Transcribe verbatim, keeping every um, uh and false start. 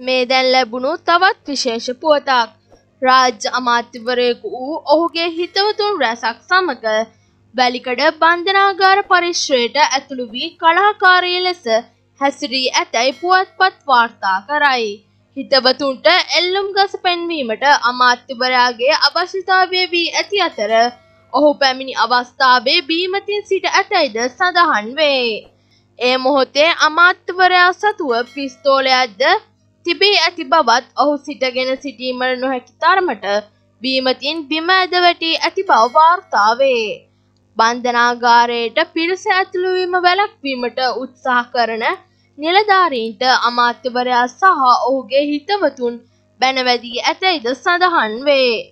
මේ දැන් ලැබුණු තවත් විශේෂ පුවතක්. රාජ්‍ය අමාත්‍යවරයෙකු වූ ඔහුගේ හිතවතුන් රැසක් සමග වැලිකඩ බන්ධනාගාර පරිශ්‍රයට ඇතුළු වී කලහකාරී ලෙස හැසිරී ඇතැයි පුවත්පත් වාර්තා කරයි. හිතවතුන්ට එල්ලුම් ගස පෙන්වීමට අමාත්‍යවරයාගේ අවශ්‍යතාවය වී ඇති අතර ඔහු පැමිණි අවස්ථාවේ බීමතින් සිට ඇතැයිද සඳහන් වේ. ඒ මොහොතේ අමාත්‍යවරයා සතුව පිස්තෝලයක්ද තිබී ඇති බවත් ඔහු සිටගෙන සිටීමට නොහැකි තරමට බීමතින් බිම ඇද වැටී ඇති බව වාර්තා වේ. බන්ධනාගාරයට පිරිස ඇතුළු වීම වැළැක්වීමට උත්සාහ කරන නිලධාරීන්ට අමාත්‍යවරයා සහ ඔහුගේ හිතවතුන් බැන වැදී ඇතැයිද සඳහන් වේ.